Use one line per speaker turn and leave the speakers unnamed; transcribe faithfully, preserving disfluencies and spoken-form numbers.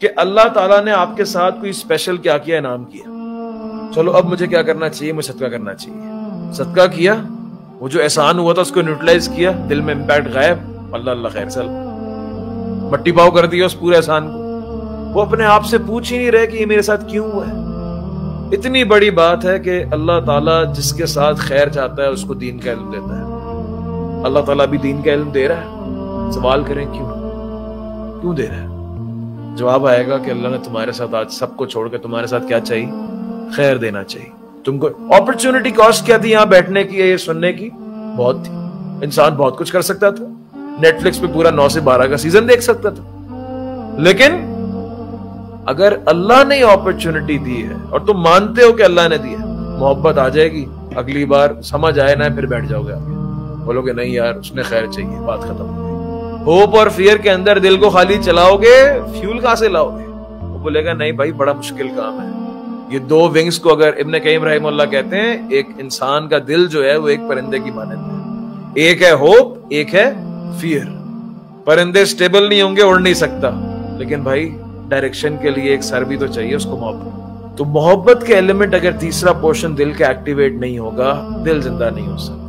کہ اللہ تعالیٰ نے آپ کے ساتھ کوئی اسپیشل کیا کیا، انعام کیا، چلو اب مجھے کیا کرنا چاہیے، مجھے صدقہ کرنا چاہیے، صدقہ کیا، وہ جو احسان ہوا تھا اس کو نیوٹرلائز کیا، دل میں امپیکٹ غائب، اللہ اللہ خیر چل مٹی پاؤ کر دیا اس پورے احسان کو، وہ اپنے آپ سے پوچھ ہی نہیں رہے کہ یہ میرے ساتھ کیوں ہوا ہے۔ اتنی بڑی بات ہے کہ اللہ تعالیٰ جس کے ساتھ خیر چاہتا ہے اس کو دین کا علم دیتا ہے۔ اللہ تعالیٰ بھی دین کا علم دے رہا ہے، سوال کریں کیوں کیوں دے رہا ہے؟ جواب آئے گا کہ اللہ نے تمہارے ساتھ آج سب کو چھوڑ کے تمہارے ساتھ کیا چاہیے، خیر دینا چاہیے۔ تم کو اپرچونٹی کاسٹ کیا تھی یہاں بیٹھنے کی، یہ سننے کی؟ بہت تھی، انسان بہت کچھ کر سکتا تھا، نیٹ فلکس پہ پورا نو سے بارہ کا سیزن دیکھ سکتا تھا، لیکن اگر اللہ نے یہ اپرچونٹی دی ہے اور تم مانتے ہو کہ اللہ نے دی ہے، محبت آ جائے گی، اگلی بار سمجھ آئے نہ پھر بیٹھ جاؤ گے آگے، بولو گے نہیں یار اس نے خیر چاہیے، بات ختم ہو گئی۔ ہوپ اور فیئر کے اندر دل کو خالی چلاؤ گے، فیول کہاں سے لاؤ گے؟ وہ بولے گا نہیں بھائی بڑا مشکل کام ہے۔ یہ دو ونگز کو اگر ابن قیم رحمہ اللہ کہتے ہیں، ایک انسان کا دل جو ہے وہ ایک پرندے کی مانند ہے، ایک ہے ہوپ، ایک ہے فیئر۔ پرندے سٹیبل نہیں ہوں گے، اڑ نہیں سکتا، لیکن بھائی ڈائریکشن کے لیے ایک سر بھی تو چاہیے اس کو، محبت۔ تو محبت کے ایلیمنٹ اگر تیسرا پورشن دل کا ایکٹیویٹ نہیں ہوگا، دل زندہ نہیں ہو سکتا۔